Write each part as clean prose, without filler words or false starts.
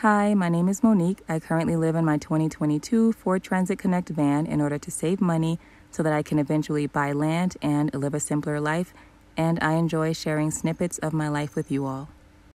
Hi, my name is Monique. I currently live in my 2022 Ford Transit Connect van in order to save money so that I can eventually buy land and live a simpler life, and I enjoy sharing snippets of my life with you all.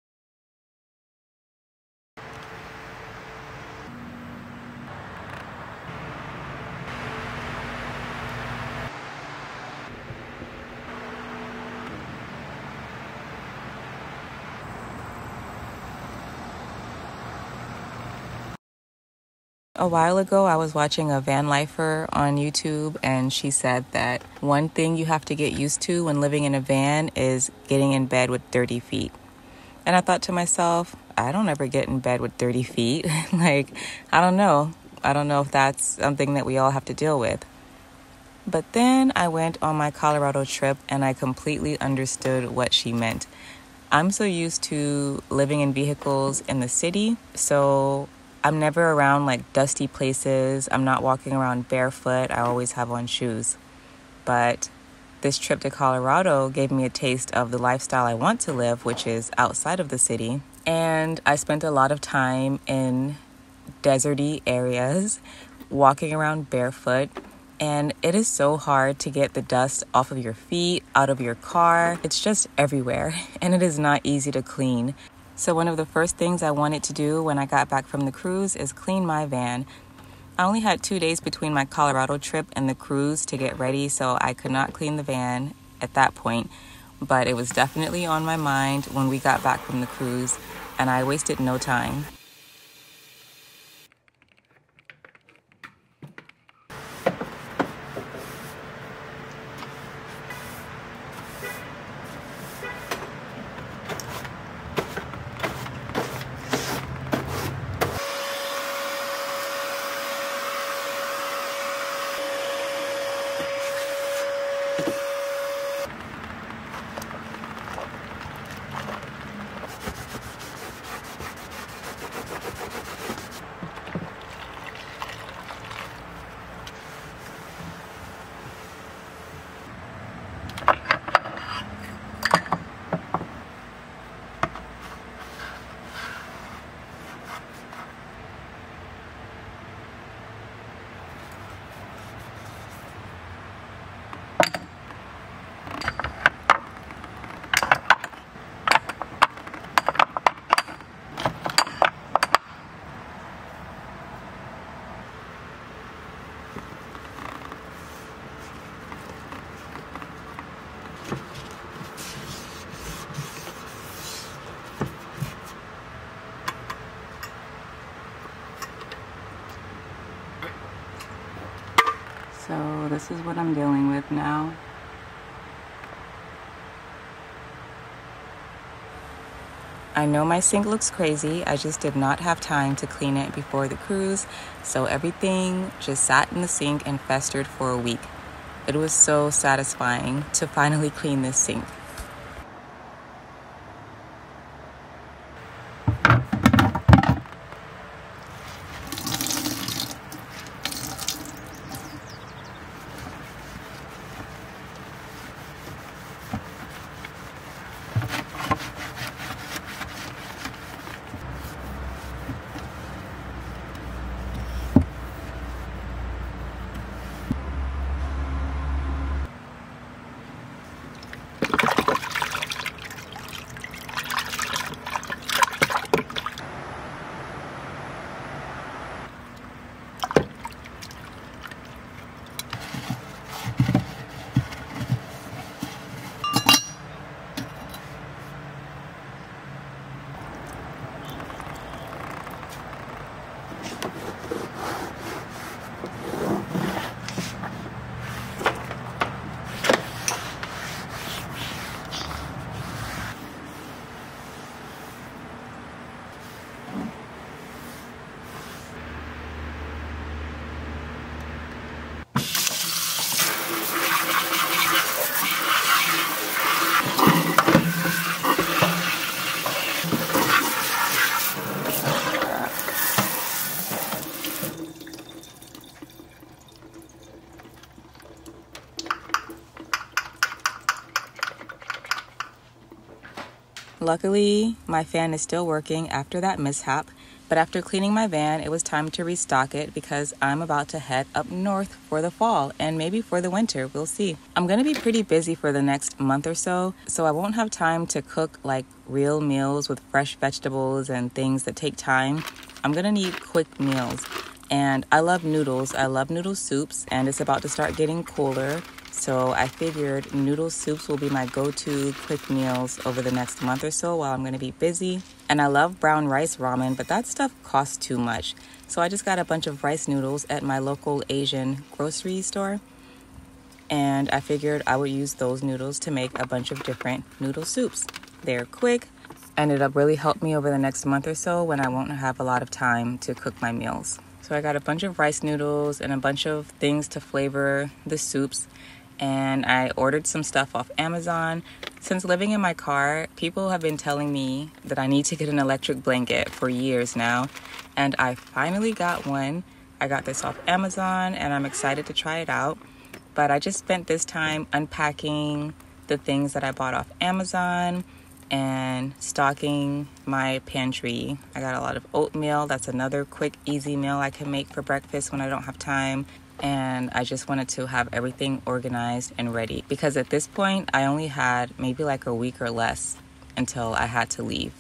A while ago, I was watching a van lifer on YouTube, and she said that one thing you have to get used to when living in a van is getting in bed with dirty feet. And I thought to myself, I don't ever get in bed with dirty feet. I don't know. I don't know if that's something that we all have to deal with. But then I went on my Colorado trip, and I completely understood what she meant. I'm so used to living in vehicles in the city, so I'm never around dusty places. I'm not walking around barefoot. I always have on shoes. But this trip to Colorado gave me a taste of the lifestyle I want to live, which is outside of the city. And I spent a lot of time in deserty areas, walking around barefoot. And it is so hard to get the dust off of your feet, out of your car. It's just everywhere, and it is not easy to clean. So one of the first things I wanted to do when I got back from the cruise is clean my van. I only had 2 days between my Colorado trip and the cruise to get ready, so I could not clean the van at that point. But it was definitely on my mind when we got back from the cruise, and I wasted no time. So this is what I'm dealing with now. I know my sink looks crazy. I just did not have time to clean it before the cruise, so everything just sat in the sink and festered for a week. It was so satisfying to finally clean this sink. Luckily, my fan is still working after that mishap, But after cleaning my van, it was time to restock it because I'm about to head up north for the fall and maybe for the winter. We'll see. I'm going to be pretty busy for the next month or so I won't have time to cook like real meals with fresh vegetables and things that take time. I'm going to need quick meals. And I love noodles. I love noodle soups, and it's about to start getting cooler. So I figured noodle soups will be my go-to quick meals over the next month or so while I'm going to be busy. And I love brown rice ramen, but that stuff costs too much. So I just got a bunch of rice noodles at my local Asian grocery store. And I figured I would use those noodles to make a bunch of different noodle soups. They're quick, and it'll really help me over the next month or so when I won't have a lot of time to cook my meals. So I got a bunch of rice noodles and a bunch of things to flavor the soups. And I ordered some stuff off Amazon. Since living in my car, people have been telling me that I need to get an electric blanket for years now. And I finally got one. I got this off Amazon and I'm excited to try it out. But I just spent this time unpacking the things that I bought off Amazon and stocking my pantry. I got a lot of oatmeal. That's another quick, easy meal I can make for breakfast when I don't have time. And I just wanted to have everything organized and ready because at this point, I only had maybe like a week or less until I had to leave.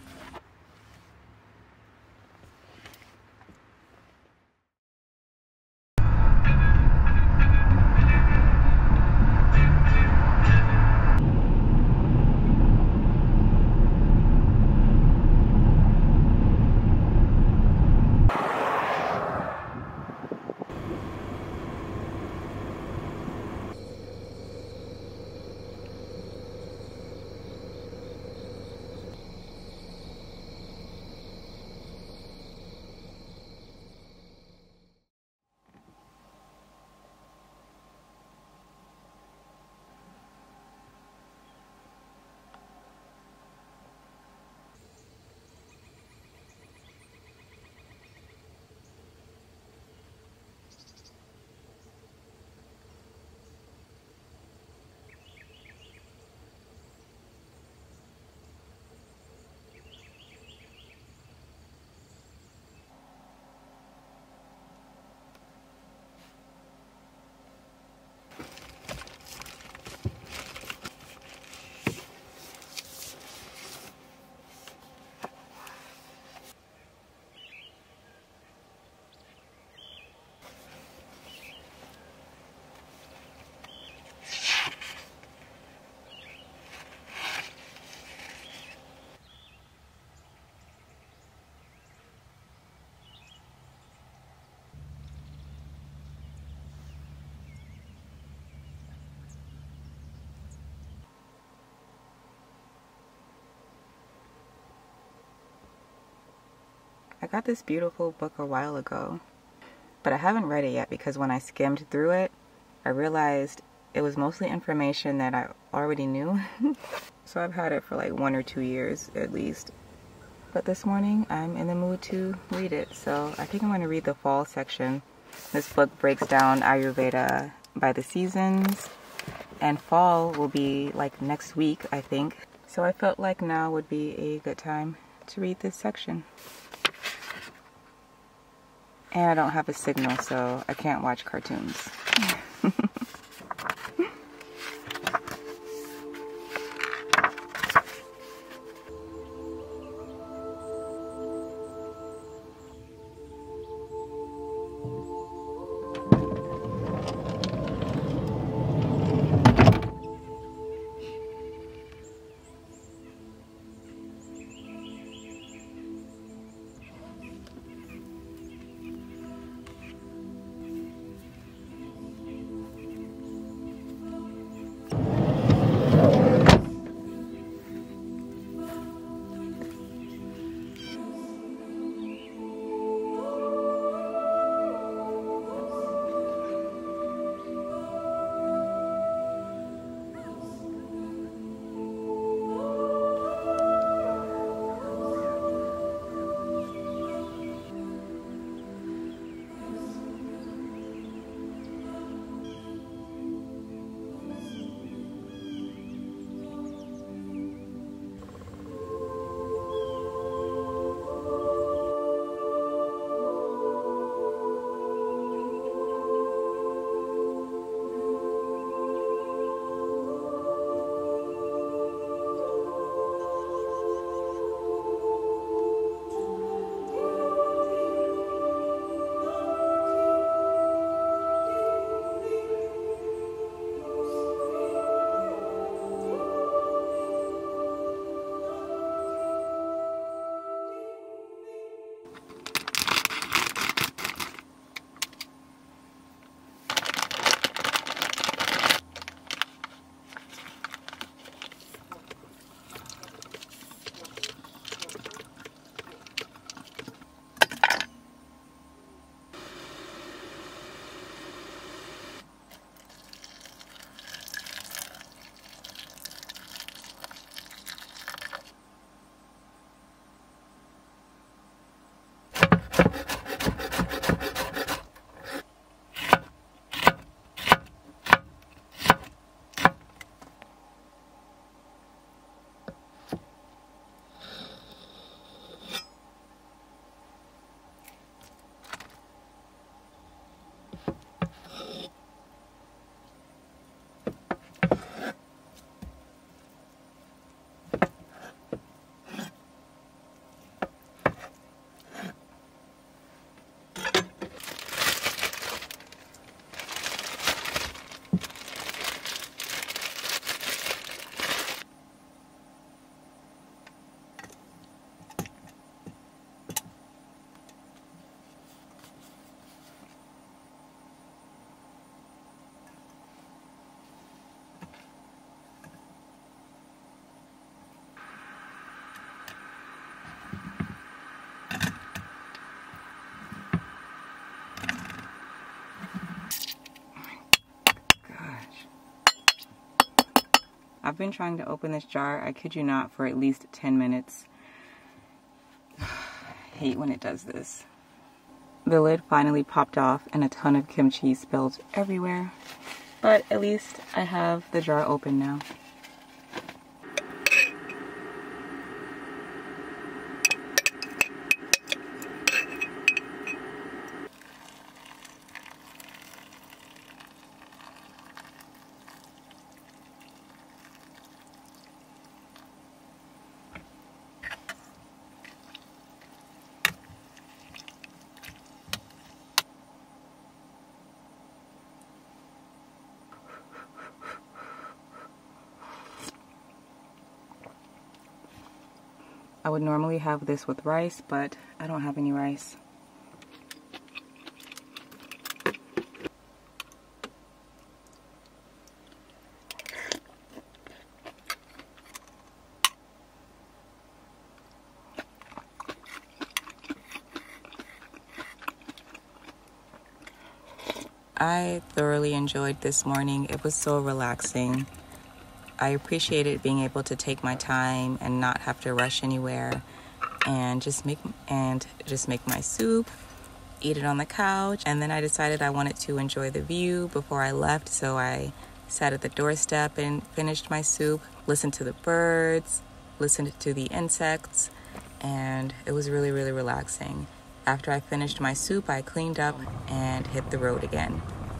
I got this beautiful book a while ago, but I haven't read it yet because when I skimmed through it, I realized it was mostly information that I already knew. So I've had it for like 1 or 2 years at least. But this morning I'm in the mood to read it, so I think I'm going to read the fall section. This book breaks down Ayurveda by the seasons, and fall will be like next week, I think. So I felt like now would be a good time to read this section. And I don't have a signal, so I can't watch cartoons. I've been trying to open this jar, I kid you not, for at least 10 minutes. I hate when it does this. The lid finally popped off and a ton of kimchi spilled everywhere. But at least I have the jar open now. I would normally have this with rice, but I don't have any rice. I thoroughly enjoyed this morning. It was so relaxing. I appreciated being able to take my time and not have to rush anywhere, and just make my soup, eat it on the couch. And then I decided I wanted to enjoy the view before I left, so I sat at the doorstep and finished my soup, listened to the birds, listened to the insects, and it was really, really relaxing. After I finished my soup, I cleaned up and hit the road again.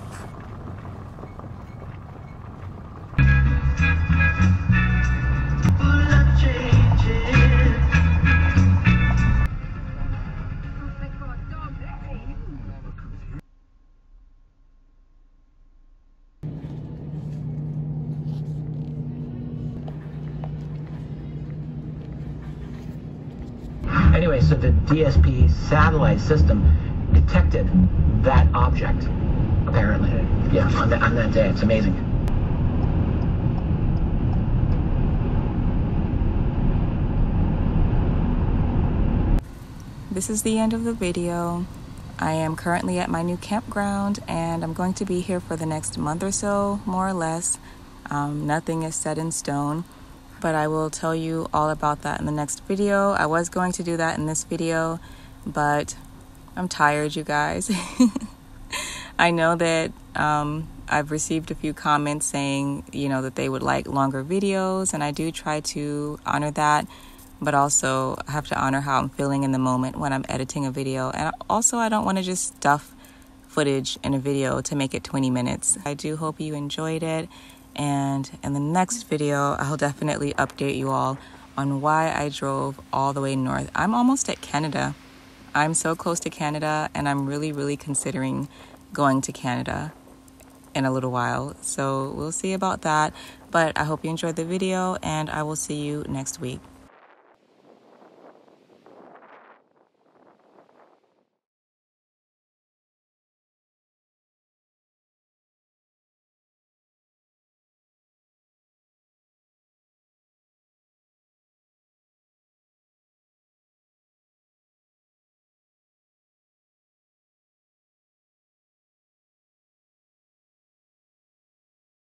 Anyway, so the DSP satellite system detected that object, apparently. Yeah, on that day. It's amazing. This is the end of the video. I am currently at my new campground, and I'm going to be here for the next month or so, more or less. Nothing is set in stone, but I will tell you all about that in the next video. I was going to do that in this video, but I'm tired, you guys. I know that I've received a few comments saying, that they would like longer videos, and I do try to honor that, but also I have to honor how I'm feeling in the moment when I'm editing a video. And also, I don't want to just stuff footage in a video to make it 20 minutes. I do hope you enjoyed it. And in the next video, I'll definitely update you all on why I drove all the way north. I'm almost at Canada. I'm so close to Canada, and I'm really, really considering going to Canada in a little while. So we'll see about that. But I hope you enjoyed the video, and I will see you next week.